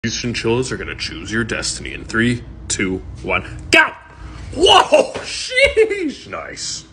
These chinchillas are gonna choose your destiny in 3, 2, 1, go! Whoa! Sheesh! Nice.